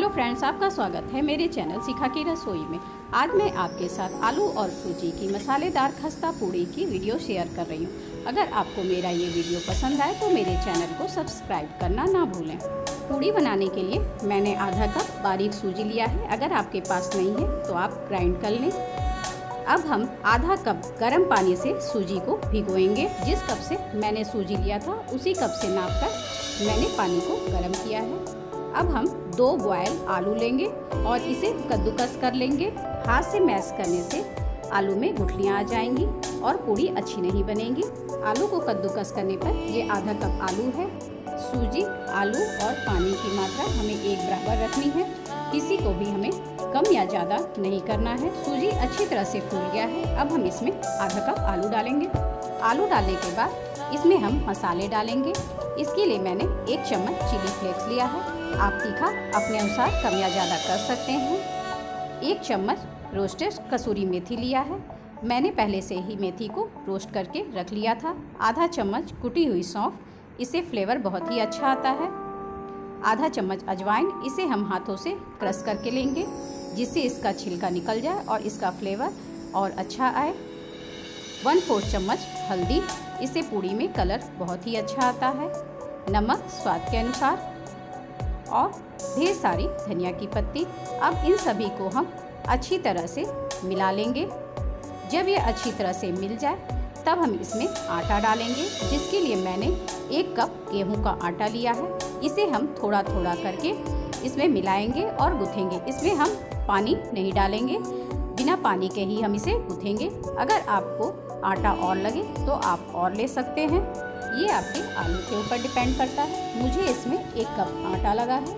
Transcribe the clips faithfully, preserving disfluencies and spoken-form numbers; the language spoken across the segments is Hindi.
हेलो फ्रेंड्स, आपका स्वागत है मेरे चैनल सिखा की रसोई में। आज मैं आपके साथ आलू और सूजी की मसालेदार खस्ता पूड़ी की वीडियो शेयर कर रही हूँ। अगर आपको मेरा ये वीडियो पसंद आए तो मेरे चैनल को सब्सक्राइब करना ना भूलें। पूड़ी बनाने के लिए मैंने आधा कप बारीक सूजी लिया है। अगर आपके पास नहीं है तो आप ग्राइंड कर लें। अब हम आधा कप गर्म पानी से सूजी को भिगोएंगे। जिस कप से मैंने सूजी लिया था उसी कप से नापकर मैंने पानी को गर्म किया है। अब हम दो बॉयल आलू लेंगे और इसे कद्दूकस कर लेंगे। हाथ से मैश करने से आलू में गुठलियाँ आ जाएंगी और पूड़ी अच्छी नहीं बनेगी। आलू को कद्दूकस करने पर ये आधा कप आलू है। सूजी, आलू और पानी की मात्रा हमें एक बराबर रखनी है। किसी को भी हमें कम या ज़्यादा नहीं करना है। सूजी अच्छी तरह से फूल गया है। अब हम इसमें आधा कप आलू डालेंगे। आलू डालने के बाद इसमें हम मसाले डालेंगे। इसके लिए मैंने एक चम्मच चिली फ्लेक्स लिया है। आप तीखा अपने अनुसार कम या ज़्यादा कर सकते हैं। एक चम्मच रोस्टेड कसूरी मेथी लिया है। मैंने पहले से ही मेथी को रोस्ट करके रख लिया था। आधा चम्मच कुटी हुई सौंफ, इससे फ्लेवर बहुत ही अच्छा आता है। आधा चम्मच अजवाइन, इसे हम हाथों से क्रश करके लेंगे जिससे इसका छिलका निकल जाए और इसका फ्लेवर और अच्छा आए। वन फोर्थ चम्मच हल्दी, इससे पूड़ी में कलर बहुत ही अच्छा आता है। नमक स्वाद के अनुसार और ढेर सारी धनिया की पत्ती। अब इन सभी को हम अच्छी तरह से मिला लेंगे। जब ये अच्छी तरह से मिल जाए तब हम इसमें आटा डालेंगे, जिसके लिए मैंने एक कप गेहूं का आटा लिया है। इसे हम थोड़ा थोड़ा करके इसमें मिलाएंगे और गूँथेंगे। इसमें हम पानी नहीं डालेंगे, बिना पानी के ही हम इसे गूँथेंगे। अगर आपको आटा और लगे तो आप और ले सकते हैं, ये आपके आलू के ऊपर डिपेंड करता है। मुझे इसमें एक कप आटा लगा है।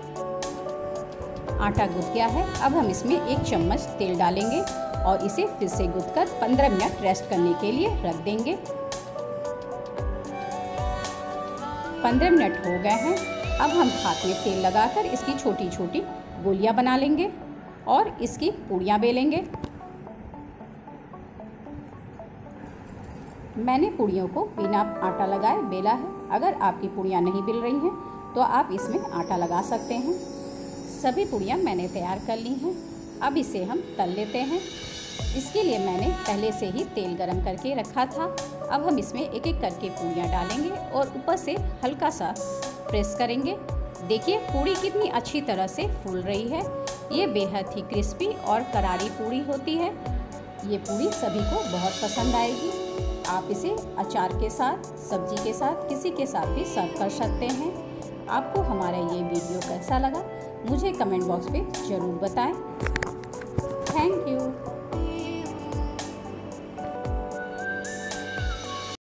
आटा गूँथ गया है। अब हम इसमें एक चम्मच तेल डालेंगे और इसे फिर से गूँथकर पंद्रह मिनट रेस्ट करने के लिए रख देंगे। पंद्रह मिनट हो गए हैं। अब हम हाथ में तेल लगाकर इसकी छोटी छोटी गोलियां बना लेंगे और इसकी पूड़ियाँ बेलेंगे। मैंने पूड़ियों को बिना आटा लगाए बेला है। अगर आपकी पूड़ियाँ नहीं बेल रही हैं तो आप इसमें आटा लगा सकते हैं। सभी पूड़ियाँ मैंने तैयार कर ली हैं। अब इसे हम तल लेते हैं। इसके लिए मैंने पहले से ही तेल गरम करके रखा था। अब हम इसमें एक एक करके पूड़ियाँ डालेंगे और ऊपर से हल्का सा प्रेस करेंगे। देखिए पूड़ी कितनी अच्छी तरह से फूल रही है। ये बेहद ही क्रिस्पी और करारी पूड़ी होती है। ये पूड़ी सभी को बहुत पसंद आएगी। आप इसे अचार के साथ, सब्जी के साथ, किसी के साथ भी सर्व कर सकते हैं। आपको हमारा ये वीडियो कैसा लगा मुझे कमेंट बॉक्स पे ज़रूर बताएं।